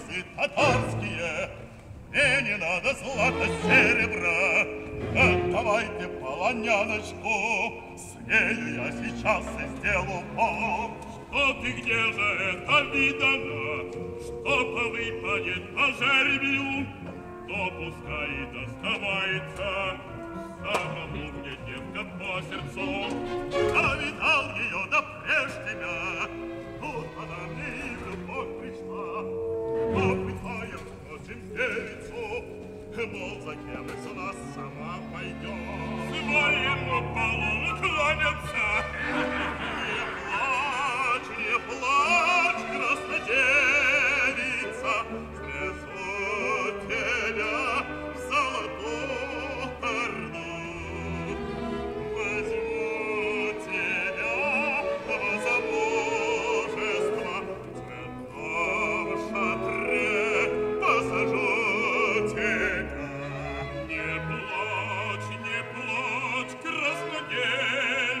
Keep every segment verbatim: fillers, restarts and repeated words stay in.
кузнецы татарские, мне не надо злата серебра. Отдавайте полоняночку, с нею я сейчас и сделаю вам. Что ты, где же это видано, что выпадет по жеребию, то пускай и доставается самому мне девка по сердцу. А видал ее да прежде меня, тут она мне и в любовь пришла. Попытаем, впрочем, девицу, мол, за кем из нас сама пойдет. Своему полу кланяться. Не плачь, краснодевица, свезу тебя в золотую Орду. Возьму тебя в замужество, в цветном шатре посажу тебя. Не плачь, не плачь, краснодевица,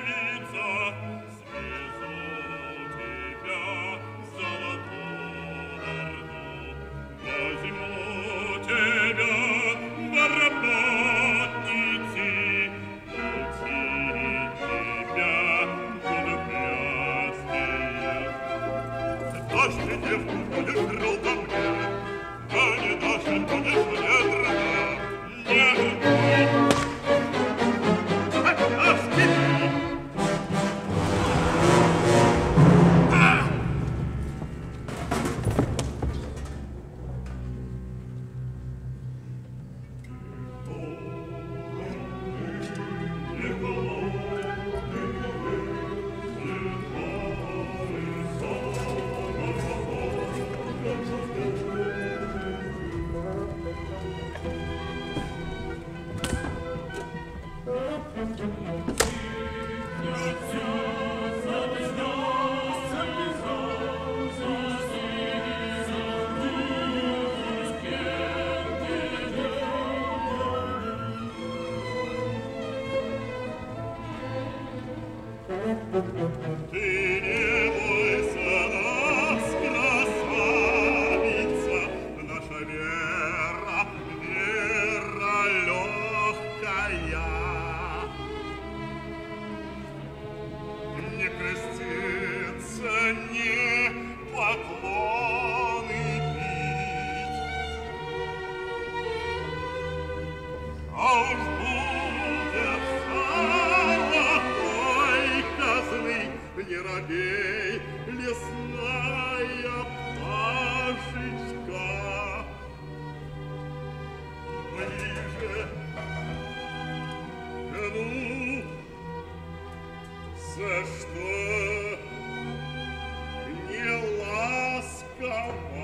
девку будешь друга мне, а не дашь, будешь мне друга. Не ты не бойся нас, красавица, наша вера, вера легкая. Не креститься, не поклоны бить, а уж будет золотой казны, не робей, лесная пташечка. Ближе, ну, за что не ласково